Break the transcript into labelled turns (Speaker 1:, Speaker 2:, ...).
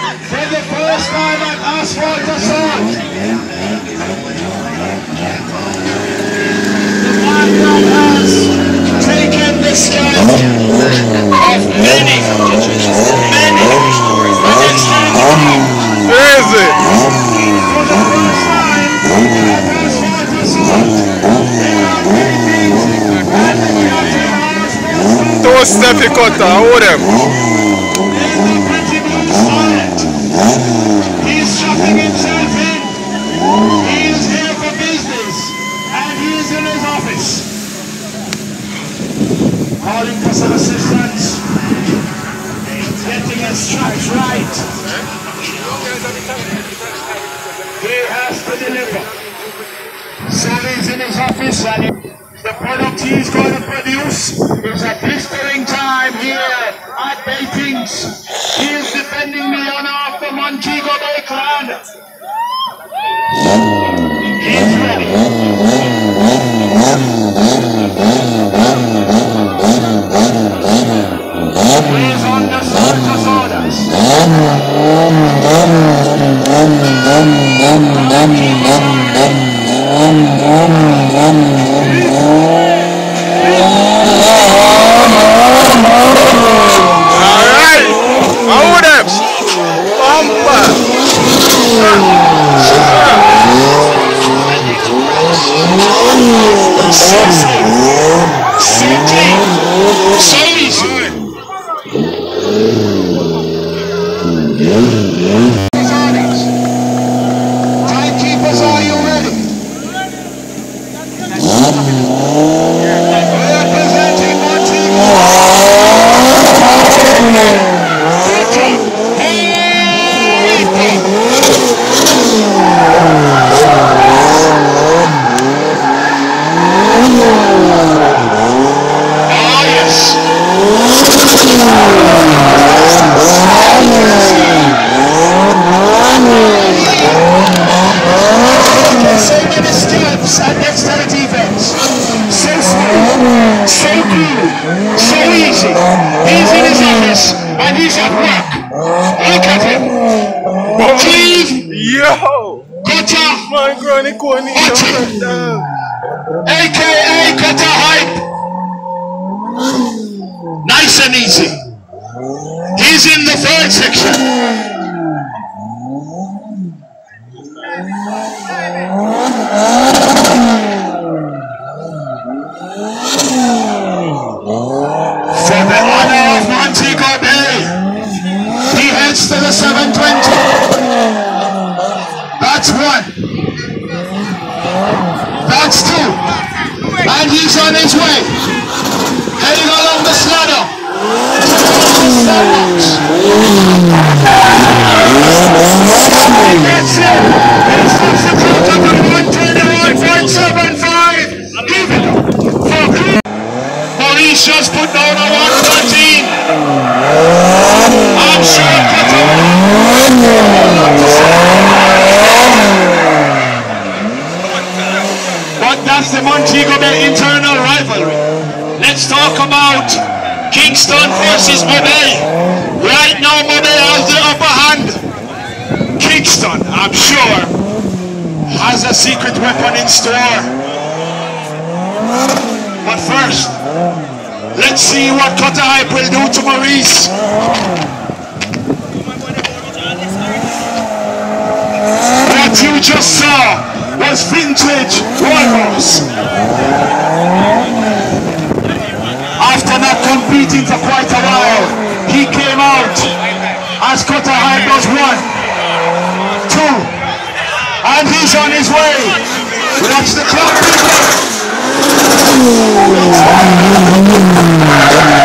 Speaker 1: For the first time at Asphalt Assault, the man that has taken the scalp of many,
Speaker 2: Where is it?
Speaker 1: for the first time at Asphalt Assault,
Speaker 2: Two Steffi Cutter, hold them.
Speaker 1: He's shutting himself in. He is here for business, and he is in his office. Calling for some assistance. Getting his stripes right. He has to deliver. So he's in his office, and the product he's going to produce is a blistering time here at Batings. He is defending the honor of the Montego Bay clan. He's ready. He's on the surface orders.
Speaker 2: Alright, hold them. Bumper.
Speaker 1: Timekeepers, are you ready? Representing Montego. Oh yes. So many steps at dexterity events. So smooth, so cool, so easy. He's in his office and he's at work. Look at him. Cleve,
Speaker 2: Yo!
Speaker 1: Cutter,
Speaker 2: My granny Coney,
Speaker 1: aka Cutter Hype. Nice and easy. He's in the third section. For the honor of Montego Bay, he heads to the 720. That's one. That's two. And he's on his way. Heading along the slalom. That's it. He's substituted to 121.75. Give it up for Maurice just put down a 113. I'm sure but that's the Montego Bay internal rivalry. Let's talk about Kingston versus Mobay. Right now Mobay has the upper hand. Kingston, I'm sure, has a secret weapon in store. But first, let's see what Cutter Hype will do to Maurice. What you just saw was vintage Walrus. After not competing for quite a while, he came out as Cutter Hype was 1, 2, and he's on his way. Watch the clock.